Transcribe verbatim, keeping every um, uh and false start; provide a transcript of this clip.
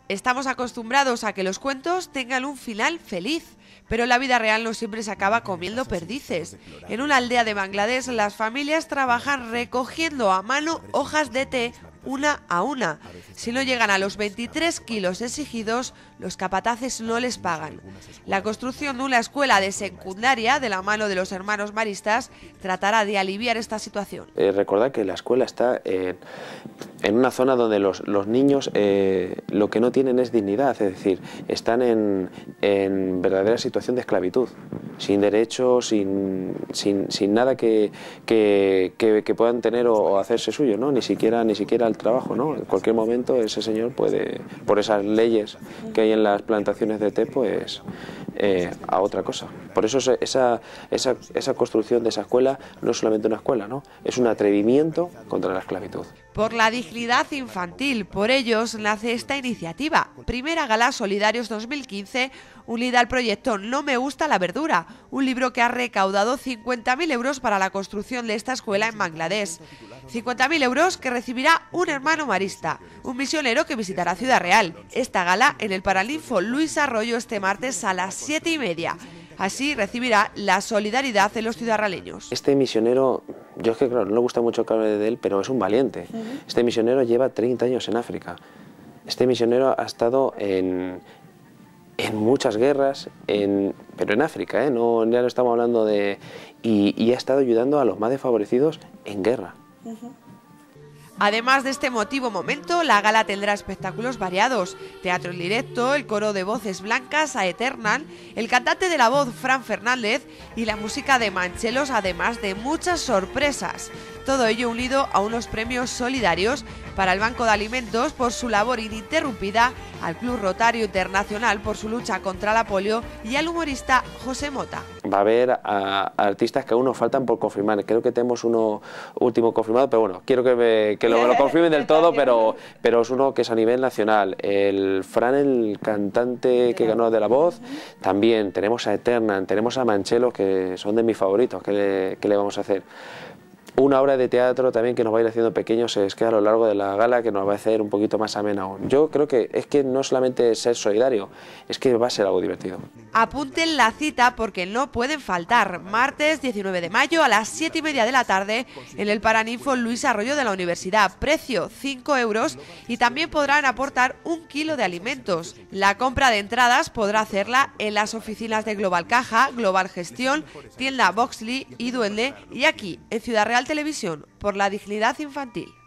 Estamos acostumbrados a que los cuentos tengan un final feliz, pero la vida real no siempre se acaba comiendo perdices. En una aldea de Bangladesh, las familias trabajan recogiendo a mano hojas de té una a una. Si no llegan a los veintitrés kilos exigidos, los capataces no les pagan. La construcción de una escuela de secundaria de la mano de los hermanos maristas tratará de aliviar esta situación. Eh, recordad que la escuela está eh, en una zona donde los, los niños eh, lo que no tienen es dignidad, es decir, están en, en verdadera situación de esclavitud, sin derechos, sin, sin, sin nada que, que, que, que puedan tener o, o hacerse suyo, ¿no? Ni siquiera, ni siquiera el trabajo, ¿no? En cualquier momento ese señor puede, por esas leyes que hay en las plantaciones de té, pues eh, a otra cosa. Por eso esa, esa, esa construcción de esa escuela no es solamente una escuela, ¿no? Es un atrevimiento contra la esclavitud. Por la dignidad infantil, por ellos nace esta iniciativa. Primera Gala Solidarios dos mil quince, unida al proyecto No me gusta la verdura, un libro que ha recaudado cincuenta mil euros para la construcción de esta escuela en Bangladesh. cincuenta mil euros que recibirá un hermano marista, un misionero que visitará Ciudad Real. Esta gala en el Paraninfo Luis Arroyo este martes a las siete y media. Así recibirá la solidaridad de los ciudadraleños. Este misionero, yo es que claro, no me gusta mucho que hable de él, pero es un valiente. Uh-huh. Este misionero lleva treinta años en África. Este misionero ha estado en, en muchas guerras, en, pero en África, ¿eh? No, ya no estamos hablando de... Y, y ha estado ayudando a los más desfavorecidos en guerra. Uh-huh. Además de este emotivo momento, la gala tendrá espectáculos variados, teatro en directo, el coro de voces blancas a Eternal, el cantante de la voz Fran Fernández y la música de Manchelos, además de muchas sorpresas. Todo ello unido a unos premios solidarios para el Banco de Alimentos por su labor ininterrumpida, al Club Rotario Internacional por su lucha contra la polio y al humorista José Mota. Va a haber a, a artistas que aún nos faltan por confirmar. Creo que tenemos uno último confirmado, pero bueno, quiero que, me, que lo, lo confirmen del todo, pero, pero es uno que es a nivel nacional. El Fran, el cantante que ganó de la voz, también tenemos a Eternal, tenemos a Manchelos, que son de mis favoritos. ¿Qué le, qué le vamos a hacer? Una obra de teatro también que nos va a ir haciendo pequeños, es que a lo largo de la gala, que nos va a hacer un poquito más amena aún. Yo creo que es que no solamente ser solidario, es que va a ser algo divertido. Apunten la cita porque no pueden faltar. Martes diecinueve de mayo a las siete y media de la tarde en el Paraninfo Luis Arroyo de la Universidad. Precio cinco euros y también podrán aportar un kilo de alimentos. La compra de entradas podrá hacerla en las oficinas de Global Caja, Global Gestión, Tienda Boxley y Duende y aquí en Ciudad Real Televisión por la dignidad infantil.